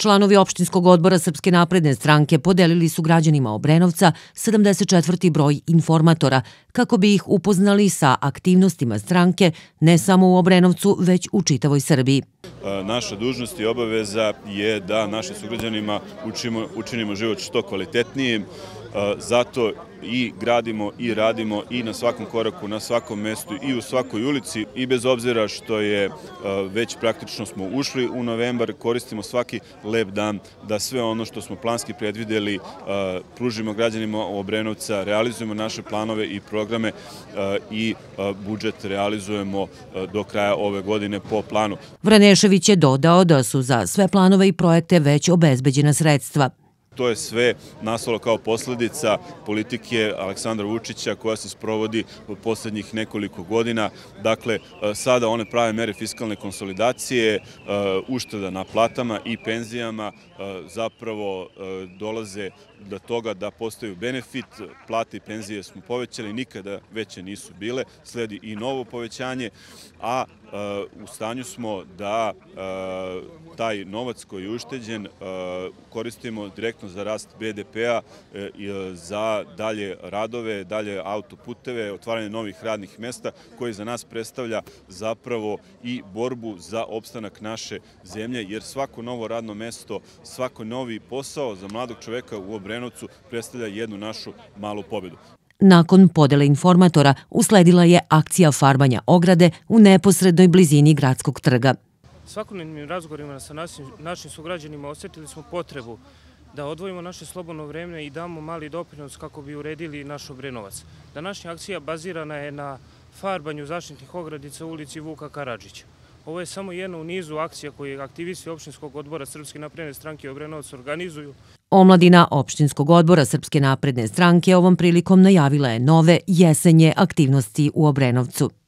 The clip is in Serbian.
Članovi opštinskog odbora Srpske napredne stranke podelili su građanima Obrenovca 74. broj informatora kako bi ih upoznali sa aktivnostima stranke ne samo u Obrenovcu, već u čitavoj Srbiji. Naša dužnost i obaveza je da našim sugrađanima učinimo život što kvalitetnijim. Zato i gradimo i radimo i na svakom koraku, na svakom mestu i u svakoj ulici i bez obzira što je već praktično smo ušli u novembar, koristimo svaki lep dan da sve ono što smo planski predvideli pružimo građanima Obrenovca, realizujemo naše planove i programe i budžet realizujemo do kraja ove godine po planu. Vranešević je dodao da su za sve planove i projekte već obezbeđena sredstva. To je sve nastalo kao posledica politike Aleksandra Vučića koja se sprovodi u poslednjih nekoliko godina. Dakle, sada one prave mere fiskalne konsolidacije, ušteda na platama i penzijama zapravo dolaze do toga da postaju benefit. Plate i penzije smo povećali, nikada veće nisu bile. Sledi i novo povećanje, a u stanju smo da taj novac koji je ušteđen koristimo direktno za rast BDP-a, za dalje radove, dalje autoputeve, otvaranje novih radnih mesta koji za nas predstavlja zapravo i borbu za opstanak naše zemlje, jer svako novo radno mesto, svako novi posao za mladog čoveka u Obrenovcu predstavlja jednu našu malu pobedu. Nakon podele informatora usledila je akcija farbanja ograde u neposrednoj blizini Gradskog trga. Svakodnevnim razgovorima sa našim sugrađanima osjetili smo potrebu da odvojimo naše slobodno vreme i damo mali doprinos kako bi uredili naš Obrenovac. Današnja akcija bazirana je na farbanju zaštitnih ogradica u ulici Vuka Karadžića. Ovo je samo jedna u nizu akcija koje aktivisti opštinskog odbora Srpske napredne stranke Obrenovac organizuju. Omladina opštinskog odbora Srpske napredne stranke ovom prilikom najavila je nove jesenje aktivnosti u Obrenovcu.